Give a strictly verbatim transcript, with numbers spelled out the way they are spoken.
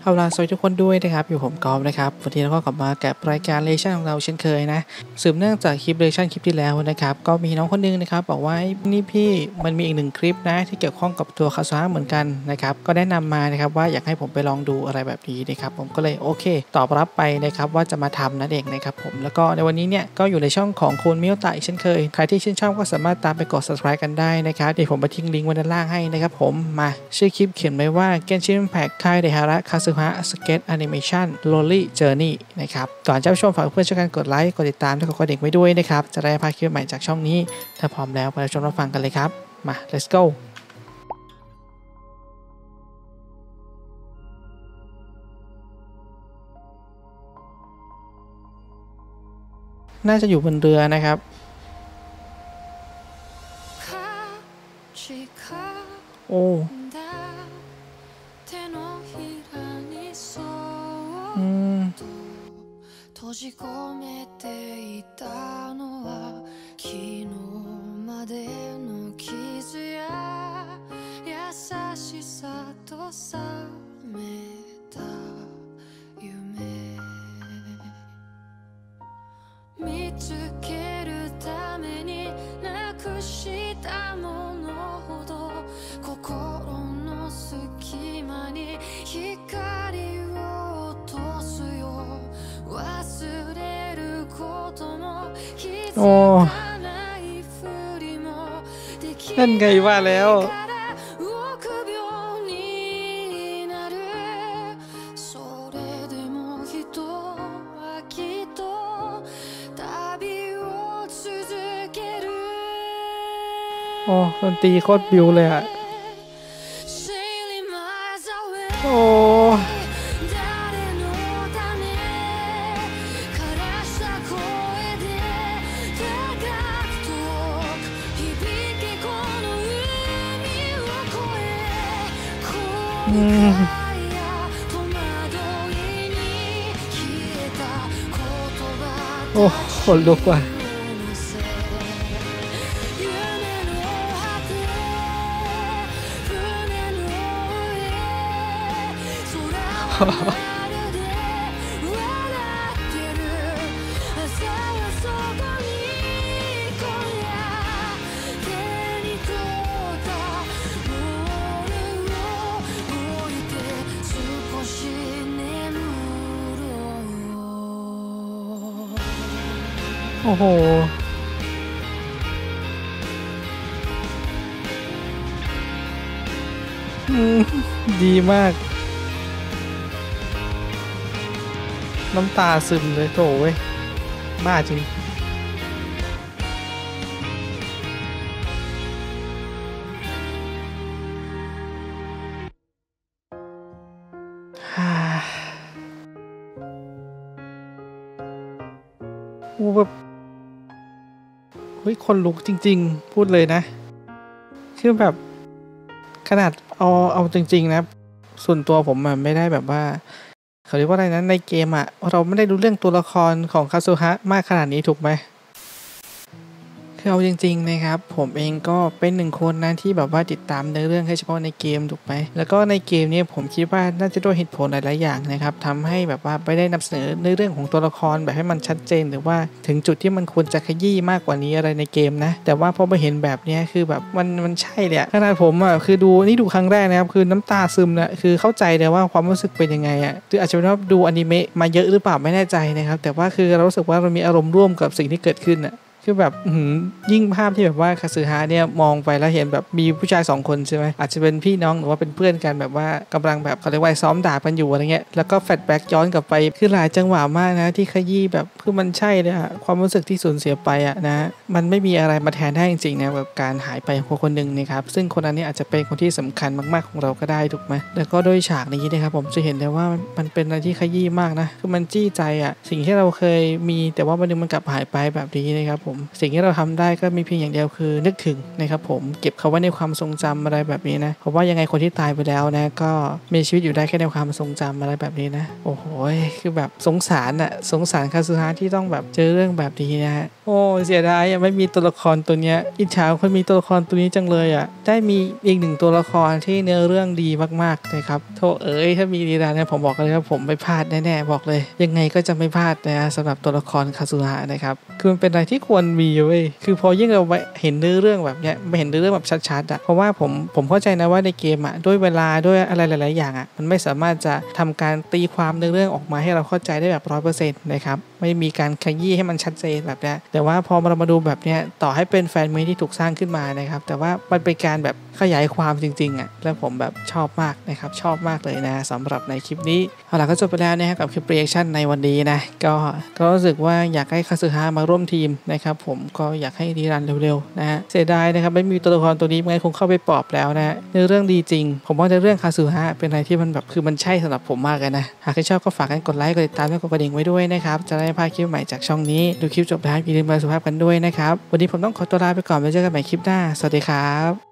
เอาล่ะสวัสดีทุกคนด้วยนะครับอยู่ผมกอล์ฟนะครับวันนี้เราก็กลับมากับรายการเลชั่นของเราเช่นเคยนะสืบเนื่องจากคลิปเลชั่นคลิปที่แล้วนะครับก็มีน้องคนนึงนะครับบอกว่านี่พี่มันมีอีกหนึ่งคลิปนะที่เกี่ยวข้องกับตัวคาซาเหมือนกันนะครับก็แนะนำมานะครับว่าอยากให้ผมไปลองดูอะไรแบบนี้นะครับผมก็เลยโอเคตอบรับไปนะครับว่าจะมาทำนั่นเองนะครับผมแล้วก็ในวันนี้เนี่ยก็อยู่ในช่องของคุณมิวตะอีกเช่นเคยใครที่ชื่นชอบก็สามารถตามไปกด Subscribe กันได้นะครับเดี๋ยวผมไปทิ้งลิงก์ไว้ด้านล่างให้นะครับผมมาชื่อคลิปเขียนไว้ว่า Genshin Impact ค่ายเดฮาระคาซึฮะสเก็ตแอนิเมชัน Lonely Journey นะครับก่อนจะชมฝากเพื่อนช่วยกันกดไลค์กดติดตามและกดกระดิ่งไว้ด้วยนะครับจะได้พาคลิปใหม่จากช่องนี้ถ้าพร้อมแล้วไปรับชมรับฟังกันเลยครับมา let's go น่าจะอยู่บนเรือนะครับโอ้อืม閉じ込めていたのは昨日までの傷や優しさと覚めた夢見つけるためになくしたものほど心の隙間に光を落とすよ忘れることも気づかないふりもできないนั่นไงว่าแล้วโอ้ดนตรีโคตรบิวเลยอะโอ้อืมโอ้ขนลุกว่ะโอ้โหดีมากน้ำตาซึมเลยโถเว้ยบ้าจริงโอ้แบบเฮ้ยคนลุกจริงๆพูดเลยนะคือแบบขนาดเอาเอาจริงๆนะส่วนตัวผมอะไม่ได้แบบว่าเขาเรียกว่าอะไรนะในเกมอะเราไม่ได้รู้เรื่องตัวละครของคาซุฮะมากขนาดนี้ถูกไหมคือเอาจริงๆนะครับผมเองก็เป็นหนึ่งคนนะที่แบบว่าติดตามในเรื่องแค่เฉพาะในเกมถูกไหมแล้วก็ในเกมนี้ผมคิดว่าน่าจะด้วยเหตุผลหลายๆอย่างนะครับทำให้แบบว่าไม่ได้นำเสนอในเรื่องของตัวละครแบบให้มันชัดเจนหรือว่าถึงจุดที่มันควรจะขยี้มากกว่านี้อะไรในเกมนะแต่ว่าพอมาเห็นแบบนี้คือแบบมันมันใช่เลยขนาดผมอ่ะคือดูนี่ดูครั้งแรกนะครับคือน้ำตาซึมนะคือเข้าใจเลยว่าความรู้สึกเป็นยังไงอ่ะคืออาจจะเป็นว่าดูอนิเมะมาเยอะหรือเปล่าไม่แน่ใจนะครับแต่ว่าคือเรารู้สึกว่าเรามีอารมณ์ร่วมกับสิ่งที่เกิดขึ้นอ่ะคือแบบยิ่งภาพที่แบบว่าคาซึฮะเนี่ยมองไปแล้วเห็นแบบมีผู้ชายสองคนใช่ไหมอาจจะเป็นพี่น้องหรือว่าเป็นเพื่อนกันแบบว่ากำลังแบบเขาเรียกว่าซ้อมด่ากันอยู่อะไรเงี้ยแล้วก็แฟลชแบ็กย้อนกลับไปคือหลายจังหวะมากนะที่ขยี้แบบคือมันใช่เลยอะความรู้สึกที่สูญเสียไปอะนะมันไม่มีอะไรมาแทนได้จริงๆนะแบบการหายไปของคนหนึ่งนะครับซึ่งคนนั้นเนี่ยอาจจะเป็นคนที่สำคัญมากๆของเราก็ได้ถูกไหมแล้วก็โดยฉากนี้นะครับผมจะเห็นได้ว่ามันเป็นอะไรที่ขยี้มากนะคือมันจี้ใจอะสิ่งที่เราเคยมีแต่ว่าวันนึงมันกลับหายไปแบบนี้นะครับผผมสิ่งที่เราทำได้ก็มีเพียงอย่างเดียวคือนึกถึงนะครับผมเก็บเขาไว้ในความทรงจำอะไรแบบนี้นะเพราะว่ายังไงคนที่ตายไปแล้วนะก็มีชีวิตอยู่ได้แค่ในความทรงจำอะไรแบบนี้นะโอ้โหคือแบบสงสารอะสงสารคาซึฮะที่ต้องแบบเจอเรื่องแบบนี้นะฮะโอ้เสียดายอะไม่มีตัวละครตัวเนี้ยอิจฉาคนมีตัวละครตัวนี้จังเลยอะได้มีอีกหนึ่งตัวละครที่เนื้อเรื่องดีมากๆนะครับโธ่เอ๋ยถ้ามีดีแล้วเนี่ยผมบอกเลยว่าผมไม่พลาดแน่ๆบอกเลยยังไงก็จะไม่พลาดนะสำหรับตัวละครคาซึฮะนะครับคือมันเป็นอะไรที่ควรมีเว้ยคือพอยิ่งเราเห็นเนื้อเรื่องแบบเนี้ยไม่เห็นเนื้อเรื่องแบบชัดๆอะเพราะว่าผมผมเข้าใจนะว่าในเกมอะด้วยเวลาด้วยอะไรหลายๆอย่างอะมันไม่สามารถจะทำการตีความเนื้อเรื่องออกมาให้เราเข้าใจได้แบบร้อยเปอร์เซ็นต์นะครับไม่มีการขยี้ให้มันชัดเจนแบบนี้แต่ว่าพอเรามาดูแบบเนี้ยต่อให้เป็นแฟนเมดที่ถูกสร้างขึ้นมานะครับแต่ว่ามันเป็นการแบบขยายความจริงๆอ่ะแล้วผมแบบชอบมากนะครับชอบมากเลยนะสำหรับในคลิปนี้เอาล่ะก็จบไปแล้วนะครับกับคลิป reaction ในวันนี้นะก็ก็รู้สึกว่าอยากให้คาซึฮะมาร่วมทีมนะครับผมก็อยากให้ดีรันเร็วๆนะฮะเสียดายนะครับไม่มีตัวละครตัวนี้งั้นคงเข้าไปปลอบแล้วนะในเรื่องดีจริงผมว่าในเรื่องคาซึฮะเป็นอะไรที่มันแบบคือมันใช่สำหรับผมมากเลยนะหากใครชอบก็ฝากกันกดไลค์กดติดตามและกดกระดิ่งไว้ด้วยนะครับจะได้ไม่พลาดคลิปใหม่จากช่องนี้ดูคลิปจบแล้วอย่าลืมมาสุภาพกันด้วยนะครับวันนี้ผมต้องขอตัวลาไปก่อนไว้เจอกันใหม่คลิปหน้าสวัสดีครับ